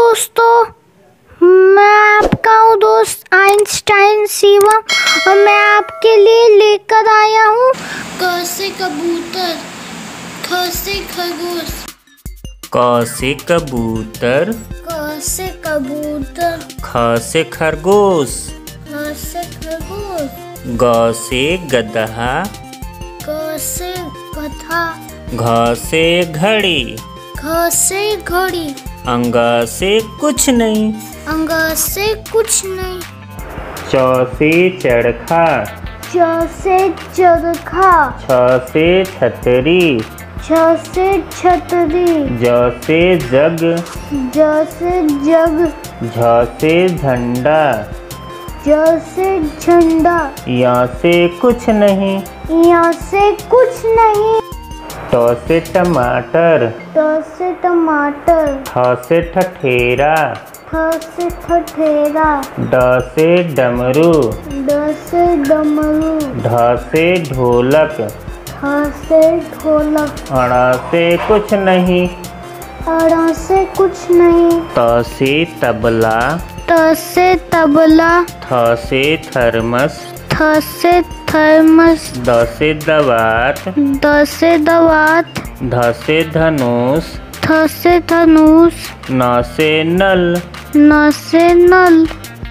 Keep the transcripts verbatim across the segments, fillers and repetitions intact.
दोस्तों, मैं आपका हूँ दोस्त आइंस्टाइन शिवम और मैं आपके लिए लेकर आया हूँ क से कबूतर, ख से खरगोश, क से कबूतर, क से कबूतर, ख से खरगोश, ख से खरगोश, ग से गदहा, ग से गधा, घ से घड़ी, घ से घड़ी, अंग से कुछ नहीं, अंग से कुछ नहीं, च से चरखा, च से चरखा, छ से छतरी, छ से छतरी, ज से जग, ज से जग, झ से झंडा, ज से झंडा, य से कुछ नहीं, यहाँ से कुछ नहीं, ट से टमाटर, ट से टमाटर, ठ से ठठेरा, ठ से ठठेरा, ड से डमरू, ड से डमरू, ढ से ढोलक, ठ से ढोलक, अण से कुछ नहीं, अड़ से कुछ नहीं, त से तबला, त से तबला, थ से थर्मस, थ से थर्मस, द से दवात, द से दवात, ध से धनुष, थ से धनुष, न से नल, न से नल,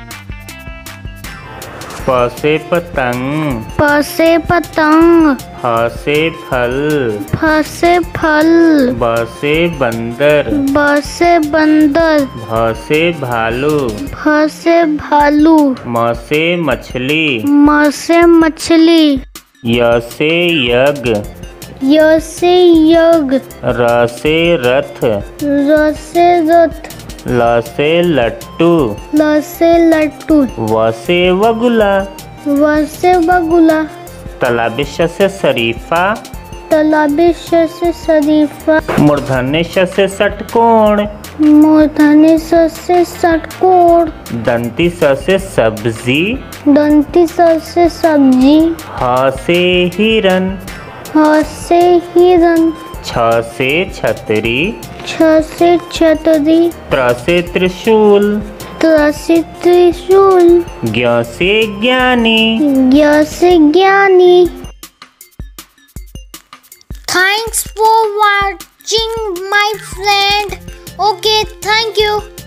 प से पतंग, प से पतंग, ह से फल, फ से फल, ब से बंदर, ब से बंदर, भ से भालू, भ से भालू, म से मछली, म से मछली, य से यज्ञ, य से यज्ञ, र से रथ, र से रथ, ल से लट्टू, ल से लट्टू, व से वगुला, व से बगुला, तलाबी श से शरीफा, तालाबी श से शरीफा, मूर्धन्य श से षटकोण, मूर्धन्य स से षटकोण, दंती स से सब्जी, दंती स से सब्जी, ह से हिरन, ह से हिरन, छ से छतरी, छ से छतरी, त्र से त्रिशूल, त्र से त्रिशूल, ज्ञ से ज्ञानी। ज्ञ से ज्ञानी। Thanks for watching, my friend. Okay, thank you.